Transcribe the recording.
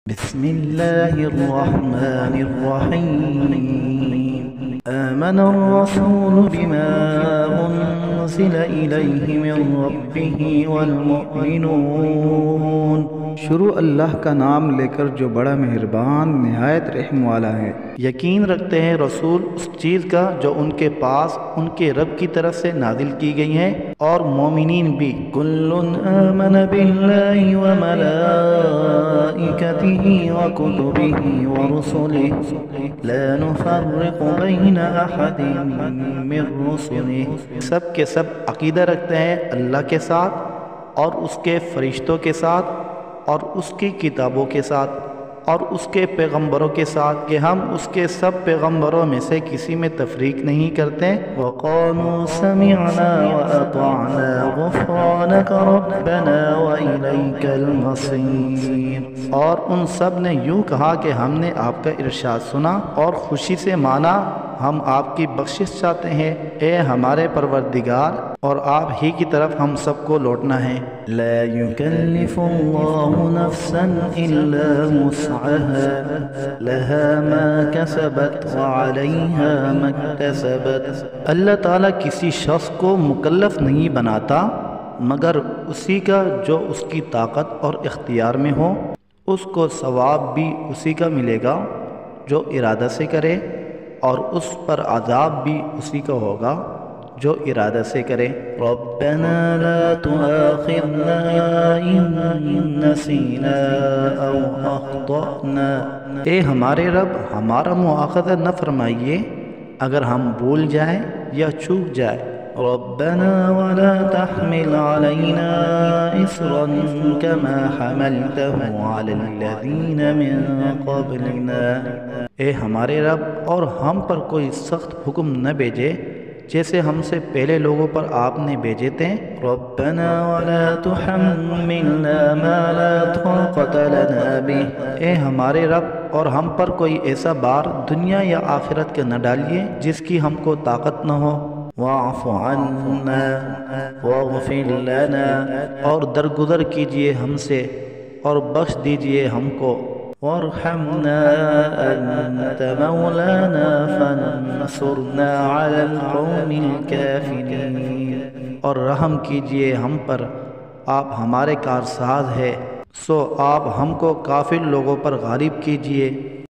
بسم الله الرحمن الرحيم آمن الرسول بما أنزل إليه من ربه والمؤمنون۔ شروع اللہ کا نام لے کر جو بڑا مہربان نہایت رحم والا ہے۔ یقین رکھتے ہیں رسول اس چیز کا جو ان کے پاس ان کے رب کی طرف سے نازل کی گئی ہے، اور مومنین بھی۔ کل آمن باللہ وملائکتہ وکتبہ ورسلہ لا نفرق بین احد من رسلہ۔ سب کے سب عقیدہ رکھتے ہیں اللہ کے ساتھ اور اس کے فرشتوں کے ساتھ اور اس کی کتابوں کے ساتھ اور اس کے پیغمبروں کے ساتھ کہ ہم اس کے سب پیغمبروں میں سے کسی میں تفریق نہیں کرتے۔ وَقَالُوا سَمِعْنَا وَأَطَعْنَا غُفْرَانَكَ رَبَّنَا وَإِلَيْكَ الْمَصِيرُ۔ اور ان سب نے یوں کہا کہ ہم نے آپ کا ارشاد سنا اور خوشی سے مانا، ہم آپ کی بخشش چاہتے ہیں اے ہمارے پروردگار، اور آپ ہی کی طرف ہم سب کو لوٹنا ہے۔ لا يكلف الله نفسا إلا وسعها لها ما كسبت وعليها ما اكتسبت۔ اللہ تعالیٰ کسی شخص کو مکلف نہیں بناتا مگر اسی کا جو اس کی طاقت اور اختیار میں ہو۔ اس کو ثواب بھی اسی کا ملے گا جو ارادہ سے کرے، اور اس پر عذاب بھی اسی کا ہوگا جو ارادہ سے کرے۔ ربنا لا تؤاخذنا إن نسينا أو أخطأنا۔ اے ہمارے رب ہمارا مؤاخذہ نہ فرمائیے اگر ہم بھول جائیں یا چوک جائیں۔ ربنا ولا تحمل علينا إصرا كما حملته على الذين من قبلنا۔ اے ہمارے رب اور ہم پر کوئی سخت حکم نہ بھیجے جیسے ہم سے پہلے لوگوں پر آپ نے بھیجے تھے۔ ربنا ولا تحملنا ما لا طاقة لنا به۔ اے ہمارے رب اور ہم پر کوئی ایسا بار دنیا یا آخرت کے نہ ڈالیے جس کی ہم کو طاقت نہ ہو۔ واعف عنا واغفر لنا۔ اور درگزر کیجئے ہم سے اور بخش دیجئے ہم کو۔ وارحمنا أنت مولانا فانصرنا على القوم الكافرين۔ اور رحم کیجئے ہم پر، آپ ہمارے کارساز ہے، سو آپ ہم کو کافر لوگوں پر غالب کیجئے۔